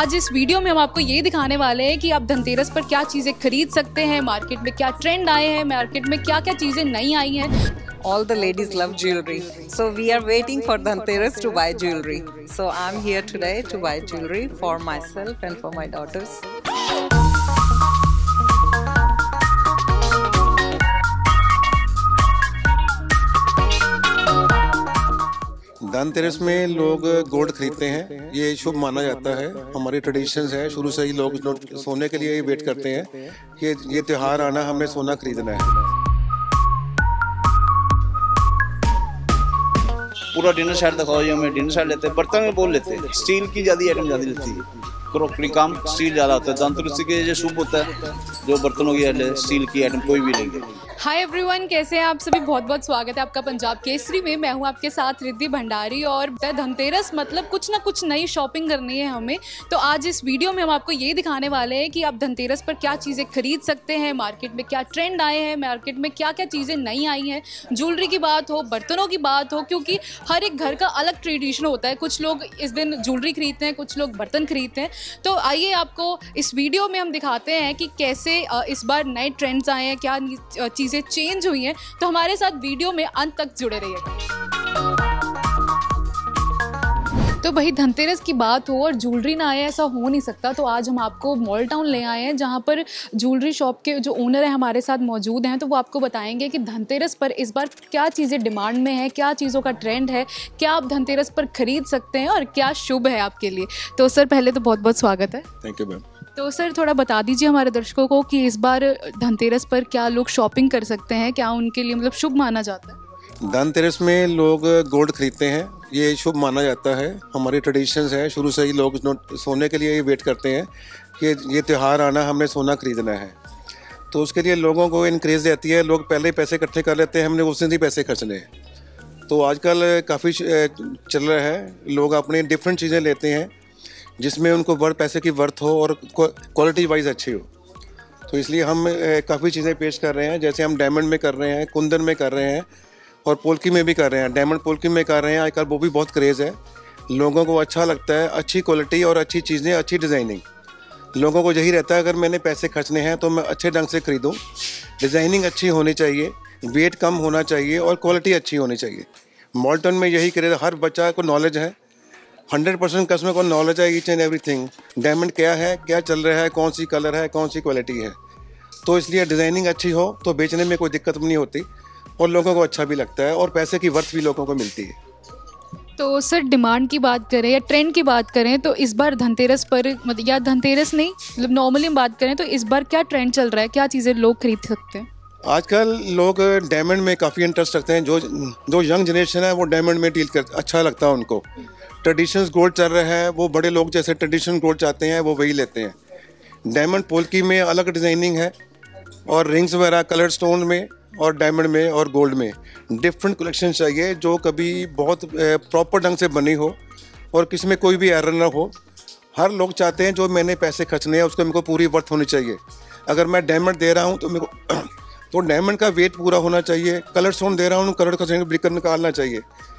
आज इस वीडियो में हम आपको ये दिखाने वाले हैं कि आप धनतेरस पर क्या चीज़ें खरीद सकते हैं, मार्केट में क्या ट्रेंड आए हैं, मार्केट में क्या क्या चीज़ें नई आई हैं। All the ladies love jewelry, so we are waiting for Dhanteras to buy jewelry. So I'm here today to buy jewelry for myself and for my daughters. Dhanteras में लोग गोल्ड खरीदते हैं, ये शुभ माना जाता है। हमारी ट्रेडिशंस है, शुरू से ही लोग सोने के लिए वेट करते हैं। ये त्योहार आना, हमने सोना खरीदना है। पूरा डिनर सेट दिखाओ जी, हमें डिनर सेट लेते हैं, बर्तन में बोल लेते हैं, स्टील की ज़्यादा आइटम ज़्यादा लेती है, क्रॉकरी काम स्टील ज़्यादा होता है। धनतेरस के जो शुभ होता है, जो बर्तनों की स्टील की आइटम कोई भी लेंगे। हाय एवरीवन, कैसे हैं आप सभी। बहुत बहुत स्वागत है आपका पंजाब केसरी में। मैं हूं आपके साथ रिद्धि भंडारी और धनतेरस मतलब कुछ ना कुछ नई शॉपिंग करनी है हमें। तो आज इस वीडियो में हम आपको ये दिखाने वाले हैं कि आप धनतेरस पर क्या चीज़ें खरीद सकते हैं, मार्केट में क्या ट्रेंड आए हैं, मार्केट में क्या क्या चीज़ें नई आई हैं। ज्वेलरी की बात हो, बर्तनों की बात हो, क्योंकि हर एक घर का अलग ट्रेडिशन होता है। कुछ लोग इस दिन ज्वेलरी खरीदते हैं, कुछ लोग बर्तन खरीदते हैं। तो आइए आपको इस वीडियो में हम दिखाते हैं कि कैसे इस बार नए ट्रेंड्स आए हैं, क्या चीज़ें चेंज हुई हैं। तो हमारे साथ वीडियो में अंत तक जुड़े रहिएगा। तो भाई धनतेरस की बात हो और ज्वेलरी ना आए, ऐसा हो नहीं सकता। तो आज हम आपको मॉल टाउन ले आए हैं, जहां पर ज्वेलरी शॉप के जो ओनर है हमारे साथ मौजूद हैं। तो वो आपको बताएंगे कि धनतेरस पर इस बार क्या चीज़ें डिमांड में है, क्या चीज़ों का ट्रेंड है, क्या आप धनतेरस पर खरीद सकते हैं और क्या शुभ है आपके लिए। तो सर पहले तो बहुत बहुत स्वागत है। Thank you ma'am. तो सर थोड़ा बता दीजिए हमारे दर्शकों को कि इस बार धनतेरस पर क्या लोग शॉपिंग कर सकते हैं, क्या उनके लिए मतलब शुभ माना जाता है। धनतेरस में लोग गोल्ड खरीदते हैं, ये शुभ माना जाता है। हमारी ट्रेडिशंस है, शुरू से ही लोग सोने के लिए वेट करते हैं। ये त्योहार आना, हमने सोना खरीदना है। तो उसके लिए लोगों को इनक्रेज रहती है। लोग पहले ही पैसे इकट्ठे कर लेते हैं, हमने उस दिन ही पैसे खर्चने हैं। तो आजकल काफ़ी चल रहा है, लोग अपने डिफरेंट चीज़ें लेते हैं जिसमें उनको पैसे की वर्थ हो और क्वालिटी वाइज अच्छी हो। तो इसलिए हम काफ़ी चीज़ें पेश कर रहे हैं। जैसे हम डायमंड में कर रहे हैं, कुंदन में कर रहे हैं और पोल्की में भी कर रहे हैं। डायमंड पोल्की में कर रहे हैं, आजकल वो भी बहुत क्रेज़ है। लोगों को अच्छा लगता है, अच्छी क्वालिटी और अच्छी चीज़ें, अच्छी डिज़ाइनिंग। लोगों को यही रहता है अगर मैंने पैसे खर्चने हैं तो मैं अच्छे ढंग से खरीदूँ। डिज़ाइनिंग अच्छी होनी चाहिए, वेट कम होना चाहिए और क्वालिटी अच्छी होनी चाहिए। मॉल टाउन में यही क्रेज़, हर बच्चा को नॉलेज है, 100% कस्टमर को नॉलेज है ईच एंड एवरीथिंग। डायमंड क्या है, क्या चल रहा है, कौन सी कलर है, कौन सी क्वालिटी है। तो इसलिए डिज़ाइनिंग अच्छी हो तो बेचने में कोई दिक्कत नहीं होती और लोगों को अच्छा भी लगता है और पैसे की वर्थ भी लोगों को मिलती है। तो सर डिमांड की बात करें या ट्रेंड की बात करें तो इस बार धनतेरस पर मतलब या धनतेरस नहीं मतलब नॉर्मली हम बात करें तो इस बार क्या ट्रेंड चल रहा है, क्या चीज़ें लोग खरीद सकते हैं। आजकल लोग डायमंड में काफ़ी इंटरेस्ट रखते हैं। जो यंग जनरेशन है वो डायमंड में डील कर अच्छा लगता है उनको। ट्रेडिशनल गोल्ड चल रहा है, वो बड़े लोग जैसे ट्रेडिशनल गोल्ड चाहते हैं वो वही लेते हैं। डायमंड पोल्की में अलग डिज़ाइनिंग है और रिंग्स वगैरह कलर स्टोन में और डायमंड में और गोल्ड में डिफरेंट कलेक्शन चाहिए जो कभी बहुत प्रॉपर ढंग से बनी हो और किसी में कोई भी एरर ना हो। हर लोग चाहते हैं जो मैंने पैसे खर्चने हैं उसको मेरे को पूरी वर्थ होनी चाहिए। अगर मैं डायमंड दे रहा हूँ तो मेरे को तो डायमंड का वेट पूरा होना चाहिए। कलर स्टोन दे रहा हूँ, कलर का ब्रिक निकालना चाहिए।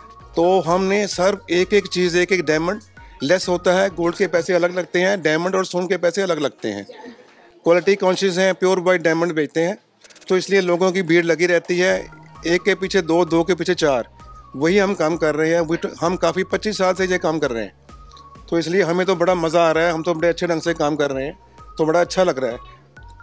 तो हमने सर एक एक चीज़, एक एक डायमंड लेस होता है। गोल्ड के पैसे अलग लगते हैं, डायमंड और स्टोन के पैसे अलग लगते हैं। क्वालिटी कॉन्शियस हैं, प्योर वाइट डायमंड बेचते हैं। तो इसलिए लोगों की भीड़ लगी रहती है, एक के पीछे दो, दो के पीछे चार। वही हम काम कर रहे हैं। हम काफ़ी 25 साल से ये काम कर रहे हैं। तो इसलिए हमें तो बड़ा मज़ा आ रहा है, हम तो बड़े अच्छे ढंग से काम कर रहे हैं, तो बड़ा अच्छा लग रहा है।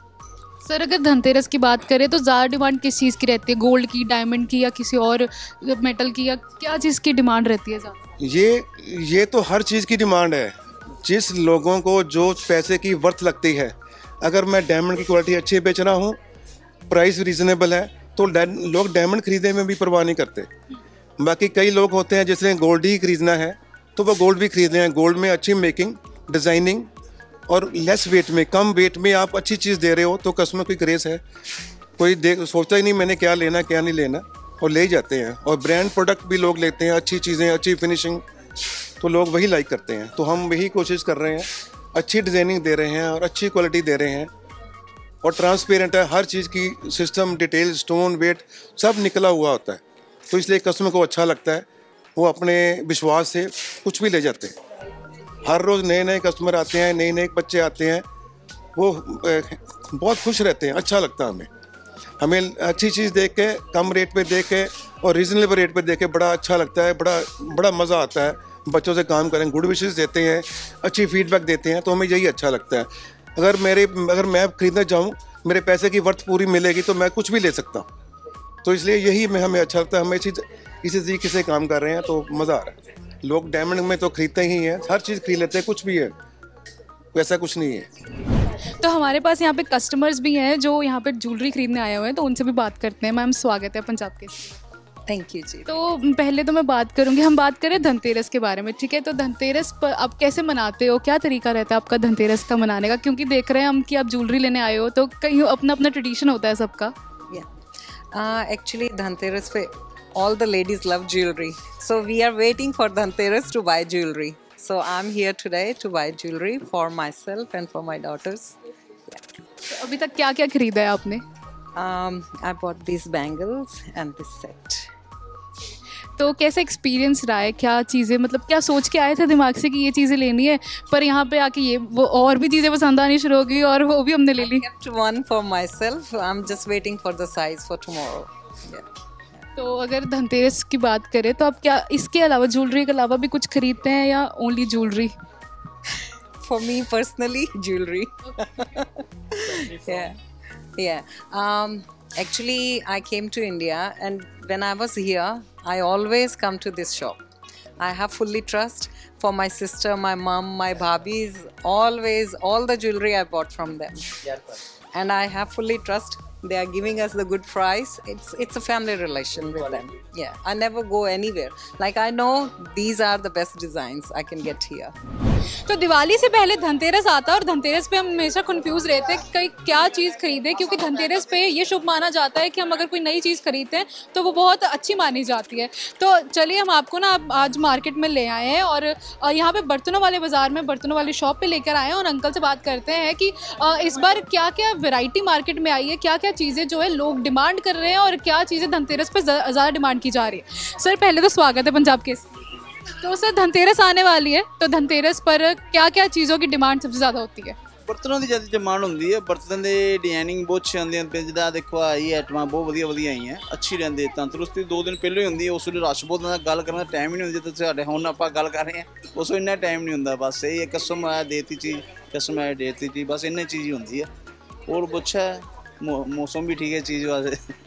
सर अगर धनतेरस की बात करें तो ज़्यादा डिमांड किस चीज़ की रहती है, गोल्ड की, डायमंड की या किसी और मेटल की, या क्या चीज़ की डिमांड रहती है ज़्यादा। ये तो हर चीज़ की डिमांड है। जिस लोगों को जो पैसे की वर्थ लगती है, अगर मैं डायमंड की क्वालिटी अच्छी बेच रहा हूँ, प्राइस रीज़नेबल है, तो लोग डायमंड खरीदने में भी परवाह नहीं करते। बाकी कई लोग होते हैं जिसने गोल्ड ही खरीदना है तो वो गोल्ड भी खरीद लें। गोल्ड में अच्छी मेकिंग, डिज़ाइनिंग और लेस वेट में, कम वेट में आप अच्छी चीज़ दे रहे हो तो कस्टमर की क्रेज़ है। कोई सोचता ही नहीं मैंने क्या लेना क्या नहीं लेना, और ले जाते हैं। और ब्रांड प्रोडक्ट भी लोग लेते हैं, अच्छी चीज़ें, अच्छी फिनिशिंग, तो लोग वही लाइक करते हैं। तो हम वही कोशिश कर रहे हैं, अच्छी डिज़ाइनिंग दे रहे हैं और अच्छी क्वालिटी दे रहे हैं और ट्रांसपेरेंट है। हर चीज़ की सिस्टम, डिटेल, स्टोन, वेट सब निकला हुआ होता है। तो इसलिए कस्टमर को अच्छा लगता है, वो अपने विश्वास से कुछ भी ले जाते हैं। हर रोज़ नए नए कस्टमर आते हैं, नए नए बच्चे आते हैं, वो बहुत खुश रहते हैं। अच्छा लगता है हमें अच्छी चीज़ देख के, कम रेट पे देख के और रीज़नेबल रेट पे देख के बड़ा अच्छा लगता है, बड़ा मज़ा आता है। बच्चों से काम करें, गुड विशेस देते हैं, अच्छी फीडबैक देते हैं, तो हमें यही अच्छा लगता है। अगर मैं खरीदना चाहूँ, मेरे पैसे की वर्थ पूरी मिलेगी तो मैं कुछ भी ले सकता हूँ। तो इसलिए यही हमें अच्छा लगता है। हम इसी तरीके से काम कर रहे हैं तो मज़ा आ रहा है। लोग डायमंड में तो खरीदते ही हैं, हर चीज़ खरीद लेते हैं, कुछ भी है, वैसा कुछ नहीं है। तो हमारे पास यहाँ पे कस्टमर्स भी हैं जो यहाँ पे ज्वेलरी खरीदने आए हुए हैं, तो उनसे भी बात करते हैं। मैम स्वागत है पंजाब के। Thank you ji. तो पहले तो मैं बात करूँगी, हम बात करें धनतेरस के बारे में, ठीक है। तो धनतेरस पर आप कैसे मनाते हो, क्या तरीका रहता है आपका धनतेरस का मनाने का? क्योंकि देख रहे हैं हम कि आप ज्वेलरी लेने आए हो, तो कहीं अपना अपना ट्रेडिशन होता है सबका। Actually, Dhanteras pe all the ladies love jewelry. So we are waiting for Dhanteras to buy jewelry. So I'm here today to buy jewelry for myself and for my daughters. तो अभी तक क्या क्या खरीदा है आपने? I bought these bangles and this set. तो कैसा एक्सपीरियंस रहा है? क्या चीज़ें, मतलब क्या सोच के आए थे दिमाग से कि ये चीज़ें लेनी है, पर यहाँ पे आके ये वो और भी चीज़ें पसंद आनी शुरू हो गई और वो भी हमने ले ली? Kept one for myself. I'm just waiting for the size for tomorrow. Yeah. तो अगर धनतेरस की बात करें तो आप क्या इसके अलावा, ज्वेलरी के अलावा भी कुछ खरीदते हैं या only jewellery? For me personally, jewelry. Yeah. Actually, I came to India, and when I was here, I always come to this shop. I have fully trust for my sister, my mom, my bhabis. Always, all the jewelry I bought from them, and I have fully trust. They are giving us the good price. It's a family relation with them. Yeah, I never go anywhere. Like I know these are the best designs I can get here. तो दिवाली से पहले धनतेरस आता है और धनतेरस पे हम हमेशा confuse रहते हैं कि क्या चीज़ खरीदें, क्योंकि धनतेरस पे ये शुभ माना जाता है कि हम अगर कोई नई चीज़ खरीदते हैं तो वो बहुत अच्छी मानी जाती है। तो चलिए हम आपको ना आज मार्केट में ले आए हैं और यहाँ पे बर्तनों वाले बाज़ार में, बर्तनों वाली शॉप पे लेकर आए हैं और अंकल से बात करते हैं कि इस बार क्या क्या वैरायटी मार्केट में आई है, क्या क्या चीज़ें जो है लोग डिमांड कर रहे हैं और क्या चीज़ें धनतेरस पर ज़्यादा डिमांड की जा रही है। सर पहले तो स्वागत है पंजाब के। तो सर धनतेरस आने वाली है, तो धनतेरस पर क्या क्या चीज़ों की डिमांड सबसे ज़्यादा होती है? बर्तनों की ज़्यादा डिमांड होती है। बर्तन की डिजाइनिंग बहुत अच्छी आती है। जिदा देखो आई आइटम बहुत वधिया वधिया आई हैं, अच्छी रहती है। तंदुरुस्ती 2 दिन पहले ही होंगी, उस वे रश बहुत होंगे, गल करने का टाइम ही नहीं होता। साढ़े हम आप गल कर रहे हैं, उस वे इन्ना टाइम नहीं होंगे। बस यही है, कस्टमर आया देती चीज़, कस्टमर आया देती चीज़, बस इन्नी चीज़ ही होती है। और अच्छा है, मौसम भी ठीक है चीज़ वास्ते।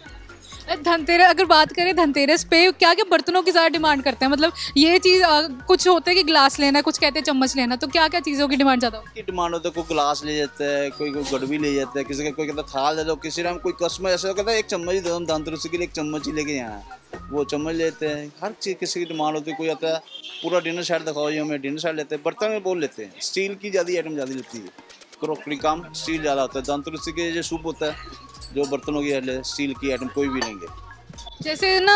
धनतेरस अगर बात करें, धनतेरस पे क्या क्या बर्तनों की ज़्यादा डिमांड करते हैं? मतलब ये चीज़ कुछ होता है कि ग्लास लेना, कुछ कहते हैं चम्मच लेना, तो क्या क्या चीज़ों की डिमांड ज़्यादा होती है? डिमांड होता है, कोई ग्लास ले जाता है, कोई गड़वी ले जाता है, किसी का कोई कहता है थाल दे दो, किसी टाइम कोई कस्टमर ऐसा कहता है एक चम्मच ही दे दो, धनतेरस के लिए एक चम्मच ही लेके जाना, वो चम्मच लेते हैं। हर चीज़ किसी की डिमांड होती है। कोई आता है पूरा डिनर सेट दिखाओ जी, हमें डिनर सेट लेते हैं। बर्तन में बोल लेते हैं, स्टील की ज़्यादा आइटम ज़्यादा लेती है, क्रॉकरी काम स्टील ज़्यादा होता है। धनतेरस के जो शुभ होता है, जो बर्तनों की स्टील की आइटम कोई भी लेंगे। जैसे ना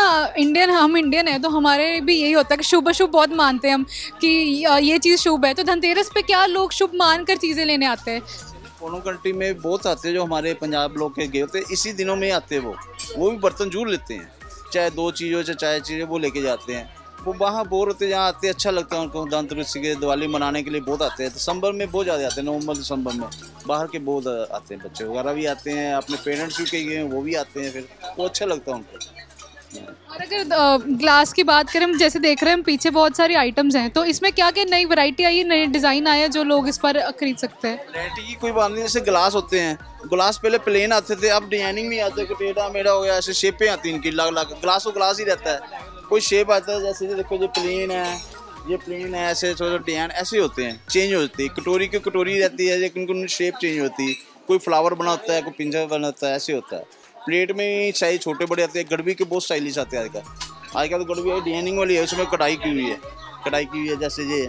हम इंडियन है तो हमारे भी यही होता है कि शुभ अशुभ बहुत मानते हैं हम कि ये चीज़ शुभ है। तो धनतेरस पे क्या लोग शुभ मान कर चीज़ें लेने आते हैं? फॉरेन कंट्री में बहुत आते हैं, जो हमारे पंजाब लोग के गए होते हैं, इसी दिनों में आते हैं। वो भी बर्तन जरूर लेते हैं, चाहे 2 चीज़ हो चाहे चीज़ वो लेके जाते हैं। वो वहाँ बोर होते, जहाँ आते हैं अच्छा लगता है उनको। धनतेरस के दिवाली मनाने के लिए बहुत आते हैं। दिसंबर में बहुत ज़्यादा आते हैं, नवंबर दिसंबर में बाहर के बहुत आते हैं, बच्चे वगैरह भी आते हैं, अपने पेरेंट्स भी कहीं गए हैं वो भी आते हैं, फिर वो अच्छा लगता है उनको। और अगर ग्लास की बात करें, हम जैसे देख रहे हैं हम पीछे बहुत सारी आइटम्स हैं, तो इसमें क्या क्या नई वैरायटी आई है, नए डिज़ाइन आए हैं जो लोग इस पर खरीद सकते हैं? वैरायटी की कोई बात नहीं। जैसे ग्लास होते हैं, ग्लास पहले प्लेन आते थे, अब डिजाइनिंग भी आते हैं, टेढ़ा मेढ़ा हो गया, ऐसे शेपें आती हैं इनकी अलग अलग। ग्लास तो ग्लास ही रहता है, कोई शेप आता है। जैसे ये देखो, ये प्लेन है, ये प्लेन है, ऐसे थोड़ा डिजाइन ऐसे होते हैं, चेंज होती है। कटोरी की कटोरी रहती है, लेकिन उनकी शेप चेंज होती है। कोई फ्लावर बना होता है, कोई पिंजरा बना होता है, ऐसे होता है। प्लेट में साइज छोटे बड़े आते हैं। गड़वी के बहुत स्टाइलिश आते हैं आजकल तो गड़वी डिजाइनिंग वाली है, उसमें कढ़ाई की हुई है, जैसे ये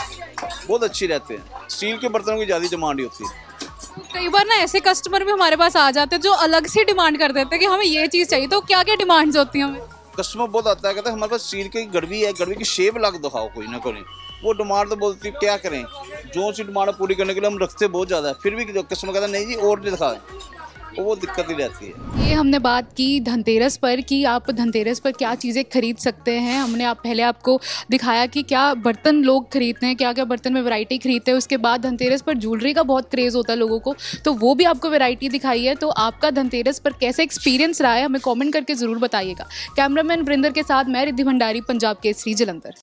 बहुत अच्छी रहते हैं। स्टील के बर्तनों की ज़्यादा डिमांड होती है। कई बार ना ऐसे कस्टमर भी हमारे पास आ जाते हैं जो अलग से डिमांड कर देते हैं कि हमें ये चीज़ चाहिए। तो क्या क्या डिमांड्स होती हैं हमें? कस्टमर बहुत आता है, कहता है हमारे पास स्टील की गड़वी है, गड़वी की शेप अलग दिखाओ कोई ना कोई। वो डिमांड तो बोलती है, क्या करें, जो सी डिमांड पूरी करने के लिए हम रखते बहुत ज़्यादा है, फिर भी कस्टमर कहता है नहीं जी और दिखा। तो वो दिक्कत ही रहती है। ये हमने बात की धनतेरस पर कि आप धनतेरस पर क्या चीज़ें खरीद सकते हैं। हमने पहले आपको दिखाया कि क्या बर्तन लोग खरीदते हैं, क्या क्या बर्तन में वैरायटी खरीदते हैं। उसके बाद धनतेरस पर ज्वेलरी का बहुत क्रेज़ होता है लोगों को, तो वो भी आपको वैरायटी दिखाई है। तो आपका धनतेरस पर कैसे एक्सपीरियंस रहा है हमें कॉमेंट करके ज़रूर बताइएगा। कैमरामैन वरिंदर के साथ मैं रिद्धि भंडारी, पंजाब केसरी, जलंधर।